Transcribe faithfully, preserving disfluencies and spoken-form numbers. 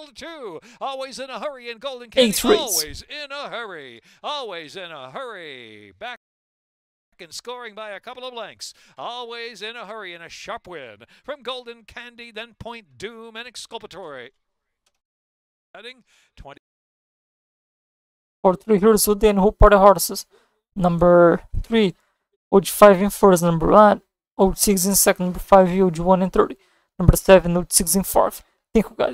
the two. Always in a hurry, and Golden Eight Candy. race. Always in a hurry. Always in a hurry. Back and scoring by a couple of lengths. Always in a hurry, and a sharp win from Golden Candy, then Point Doom and Exculpatory. Heading twenty. For three heroes with the who party horses. Number three, O G five in first. Number one, O G six in second. Number five, O G one in third. Number seven, O G six in fourth. Thank you guys.